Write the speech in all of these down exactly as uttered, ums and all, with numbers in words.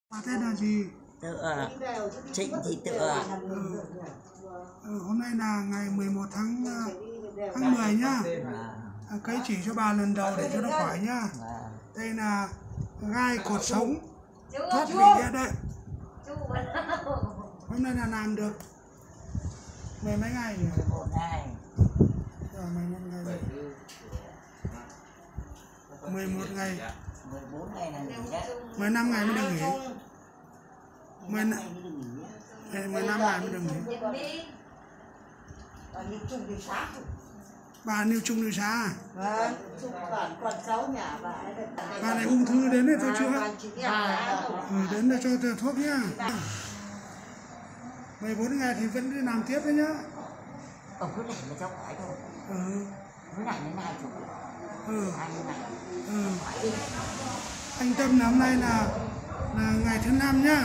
Bà tên là gì? Tựa Trịnh Thị Tựa. Ừ. Ừ, hôm nay là ngày mười một tháng mười nhá. À, cấy chỉ cho bà lần đầu để cho nó khỏi nhá. Đây là gai cột sống thoát vị ghét đấy. Hôm nay là làm được mười mấy ngày nhỉ? mười một ngày. Rồi, mười một ngày rồi. mười một ngày. mười bốn ngày là nghỉ đấy. mười lăm ngày mới được nghỉ. mười lăm ngày mới được nghỉ. Bà Niêu Trung Niêu Xá à? Vâng, còn cháu nhà bà ấy. Bà này ung thư đến đây tôi chưa? Ừ, đến đây cho thuốc nhá. mười bốn ngày thì vẫn đi làm tiếp đấy nhá. Ở cái này là cháu khỏi thôi. Ừ. Cái này đến nay rồi. Ừ. Hai mươi ngày. Ừ. Anh Tâm là hôm nay là là ngày thứ năm nhá.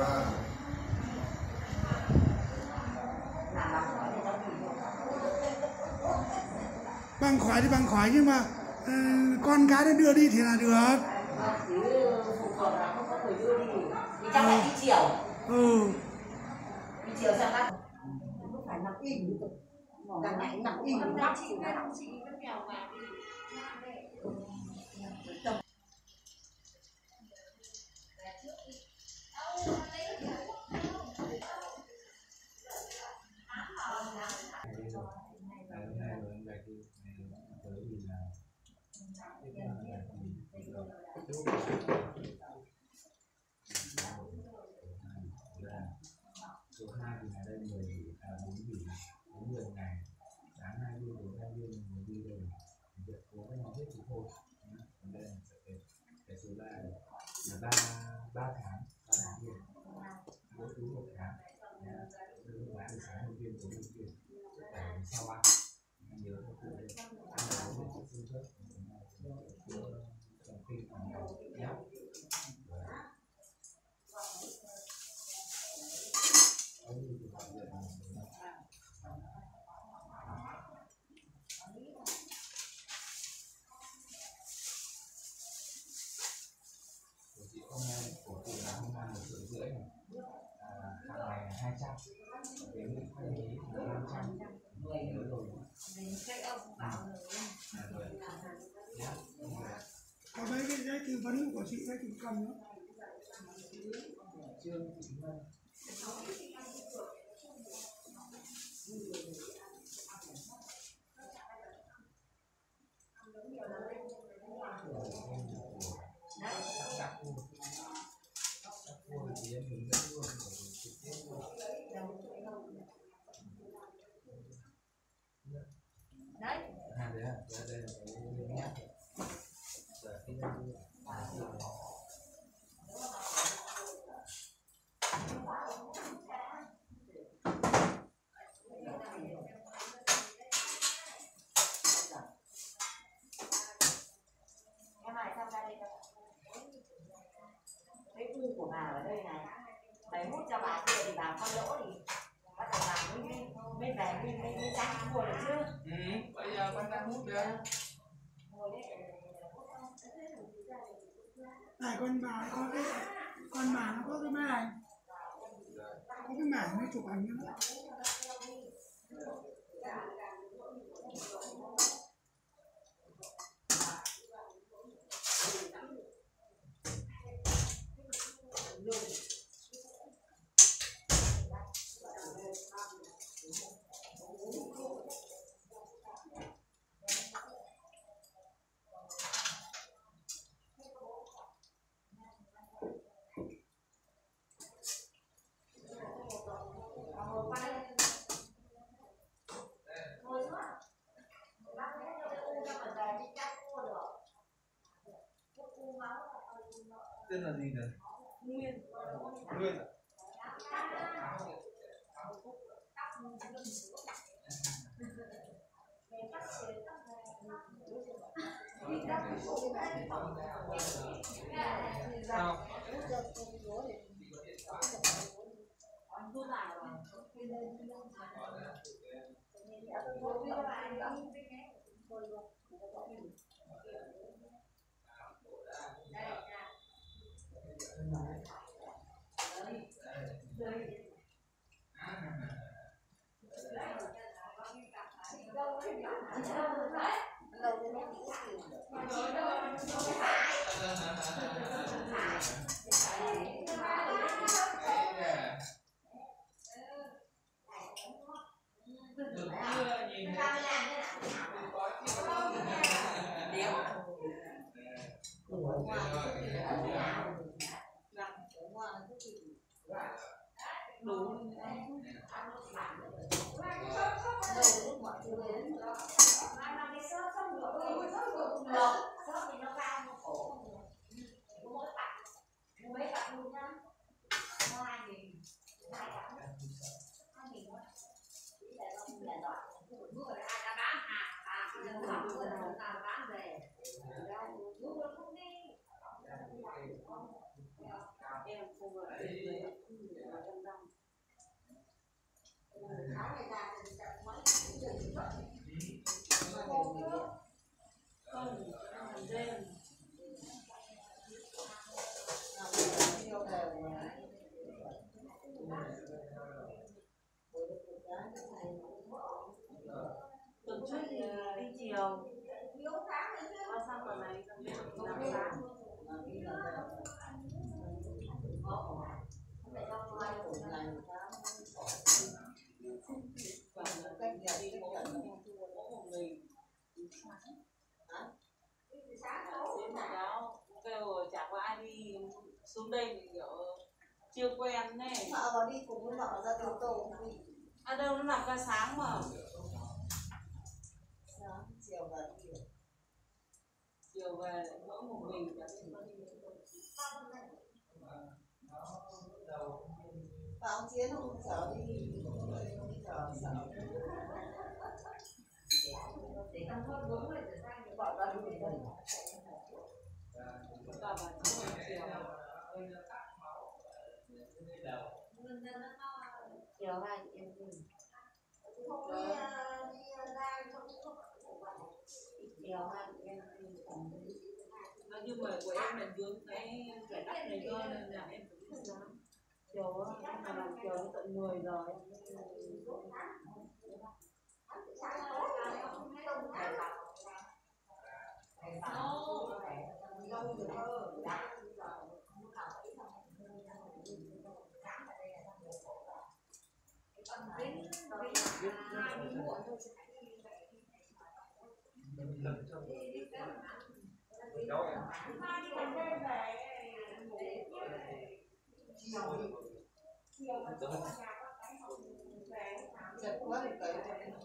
Bằng khỏi thì bằng khỏi nhưng mà uh, con cái nó đưa đi thì là được. Chắc là đi chiều. Ừ. Đi chiều sang các phải nằm im. Đằng này nằm im nằm chị nằm chị nó mèo mà. Số hai thì ngày đây mười bốn nghỉ bốn mười ngày, sáng hai viên bốn hai viên mình đi rồi việc cố cái nó hết thì thôi. Còn đây là cái cái số ba là ba ba tháng ba tháng tiền mỗi thứ một tháng đưa bán từ sáng một viên tối một viên để sau ăn nhớ cái cụ đấy ăn là nó sẽ xương khớp thần kinh hàng ngày nhé. Hôm nay của cụ là hôm nay một triệu rưỡi này, hàng ngày là hai trăm, đến định thanh lý là năm trăm, nhớ rồi. Có mấy cái giấy tư vấn của chị ấy thì cầm nữa. Trương Thị Ngân. Đấy. À, đấy à, đây là cái nhát. Giờ cái Em lại sang ra đây cho cái u của bà ở đây này, mày hút cho bà kia thì bà con lỗ thì bắt đầu bà mới mới về mới mới mới dám mua được chứ. Ừ, bây giờ con đang hút được. Này con bà có cái con bà nó có cái máy ảnh, có cái mảng mới chụp ảnh nữa. Tên là gì nhỉ? Nguyên. Nguyên à? Sao? Tuần trước thì đi chiều, qua sang tuần này làm sáng. Kêu chả có ai đi xuống đây thì kiểu chưa quen này. Vợ có đi cùng với vợ ra từ tổ không đi? À đâu, nó làm ca sáng mà. Sáng, chiều về đi. Chiều về mỗi một mình cả đi. Và ông Chiến không chở đi, không chở sợ. Để ăn thôi bốn người trở sang thì bỏ ra đi đây. Và bà chiều. Chiều hai chị em đi. Không đi, đi ra trong không chiều hai chị em đi. Nói như mời của em là vướng cái giải đáp này thôi nên là em phải đi sáng. Chiều á, em mà làm chiều đến tận mười giờ em Chật quá thì cấy.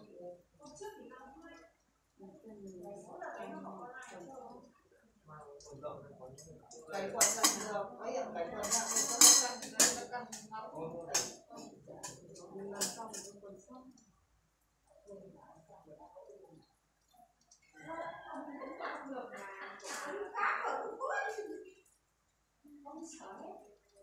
Cái quần là được, mấy em cái quần là mình có căng căng căng máu. làm xong rồi quần xong. Không sợ hết.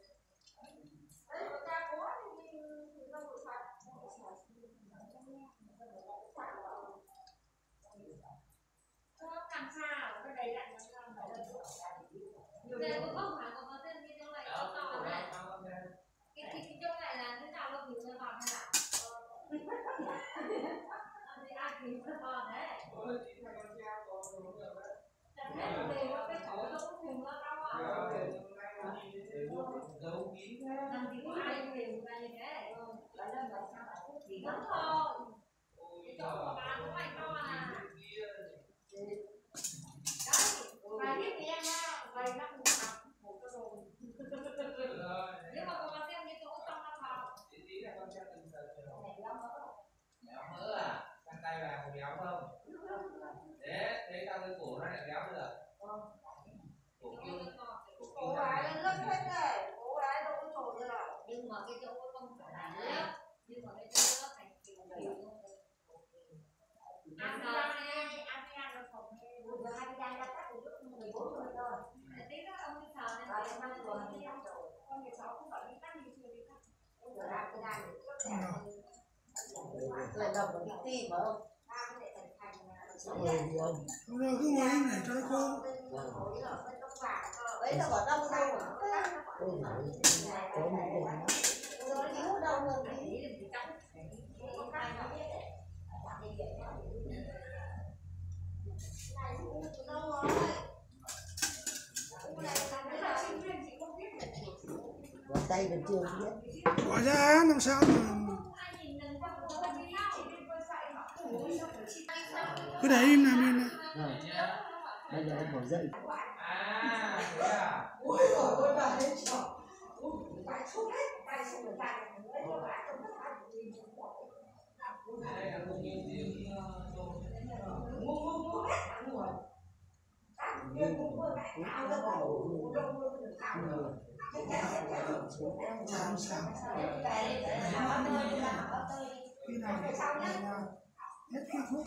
Làm sao cái đấy lại nó phải là đây cũng không phải có tên cái chỗ này chỗ to này cái cái chỗ này là thế nào đâu hiểu nó to hay là làm gì ai hiểu nó to đấy chẳng hết rồi về nó cái chỗ nó cũng hiểu nó to à làm gì có ai hiểu ra như thế đấy là làm sao thì nó to cái chỗ của bà cũng phải to à bài viết thì em vậy nó cũng học một cái rồi nhưng mà còn xem cái chỗ trong nó học Méo mỡ à? Sang tay vào có méo không? Thế, thế tao cái cổ nó lại méo được. Cổ kia, Cổ gái lên lớp hết này, cổ gái đâu có trồi như nào. nhưng mà cái chỗ không phải là lớp nhưng mà cái chỗ nó thành kiểu kiểu Abian này, Abian nó phòng Bây giờ Abian đã cắt từ lúc mười bốn tuổi rồi. tí nữa ông đi sờ lên Và năm tuổi đi cắt rồi. con mười sáu không phải đi cắt đi chưa đi cắt Bây giờ Abian thì rất đẹp. Lần đầu của Kitty mà không? Ba cái thành thành Không rồi cứ ngồi im để cho nó khô. đấy là bỏ đông đâu mà. Có một Bỏ tay được chưa biết. Bỏ ra làm sao mà cứ để im làm im này. Rồi. Bây giờ em bỏ dậy. Làm sao khi nào hết cái thuốc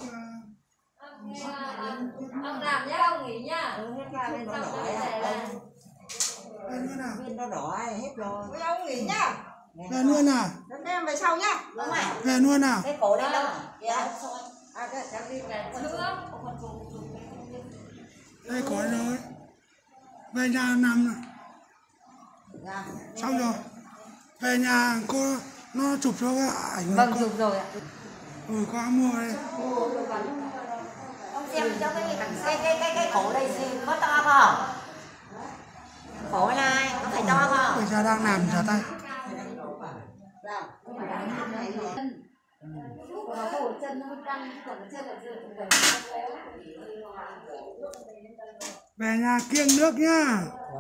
Ông làm nhá, ông nghỉ nhá. Hết cái nó đỏ ấy. lên nữa nào, Viên nó đỏ ấy, hết rồi. Bây giờ ông nghỉ nhá. về luôn nào, Đến em về sau nhá. Đúng rồi. về luôn nào. Cái cổ đây đâu? Dạ. À cái cái đi về. Đây có rồi, về nhà nằm rồi. Dạ. Xong rồi, về nhà cô nó chụp cho cái ảnh của Vâng, con. chụp rồi ạ. Ừ, có áo mưa đây. Ông xem cho cái cái cái cái cái cổ đây gì có to không? Cổ này có phải to không? Bây giờ đang làm trả tay. Về nhà kiêng nước nhá.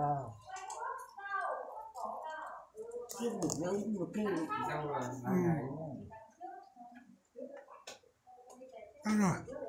Kiêng một nấu một kiêng. Ừ. Xong rồi.